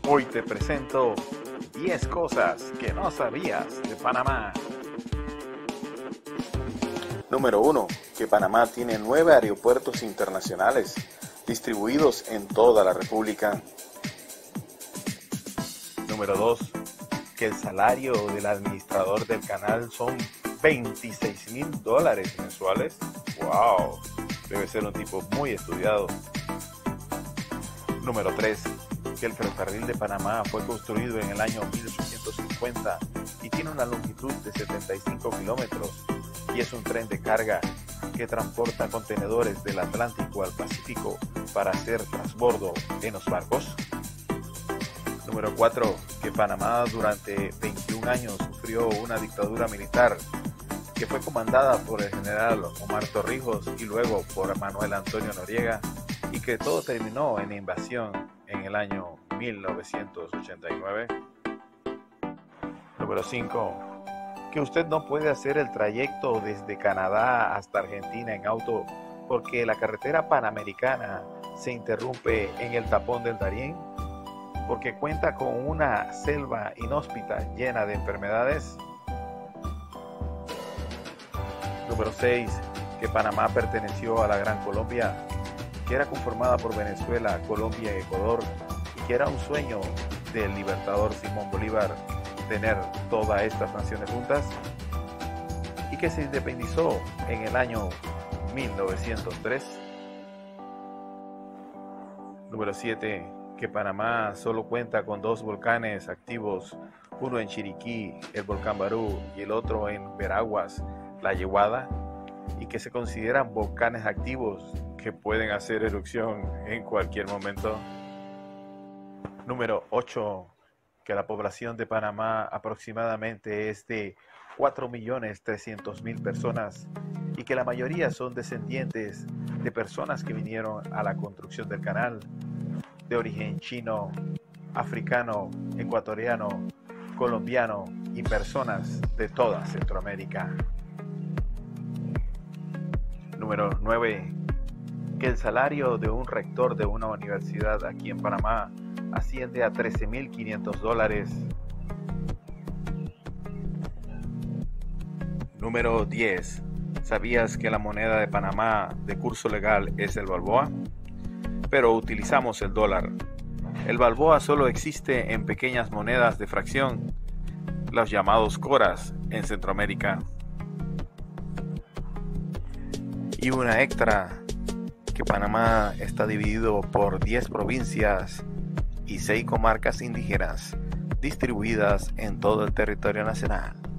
Hoy te presento 10 cosas que no sabías de Panamá. Número 1. Que Panamá tiene 9 aeropuertos internacionales distribuidos en toda la República. Número 2. Que el salario del administrador del canal son $26,000 mensuales. ¡Wow! Debe ser un tipo muy estudiado. Número 3. Que el ferrocarril de Panamá fue construido en el año 1850 y tiene una longitud de 75 kilómetros y es un tren de carga que transporta contenedores del Atlántico al Pacífico para hacer transbordo en los barcos. Número 4. Que Panamá durante 21 años sufrió una dictadura militar que fue comandada por el general Omar Torrijos y luego por Manuel Antonio Noriega, y que todo terminó en invasión en el año 1989. Número 5. Que usted no puede hacer el trayecto desde Canadá hasta Argentina en auto porque la carretera panamericana se interrumpe en el tapón del Darién, porque cuenta con una selva inhóspita llena de enfermedades. Número 6. Que Panamá perteneció a la Gran Colombia, que era conformada por Venezuela, Colombia y Ecuador, y que era un sueño del libertador Simón Bolívar tener todas estas naciones juntas, y que se independizó en el año 1903. Número 7. Que Panamá solo cuenta con 2 volcanes activos, uno en Chiriquí, el volcán Barú, y el otro en Veraguas, la Yeguada, y que se consideran volcanes activos que pueden hacer erupción en cualquier momento. Número 8. Que la población de Panamá aproximadamente es de 4.300.000 personas y que la mayoría son descendientes de personas que vinieron a la construcción del canal, de origen chino, africano, ecuatoriano, colombiano y personas de toda Centroamérica. Número 9. Que el salario de un rector de una universidad aquí en Panamá asciende a $13,500. Número 10. ¿Sabías que la moneda de Panamá de curso legal es el balboa? Pero utilizamos el dólar. El balboa solo existe en pequeñas monedas de fracción, los llamados coras en Centroamérica. Y una extra, que Panamá está dividido por 10 provincias y 6 comarcas indígenas distribuidas en todo el territorio nacional.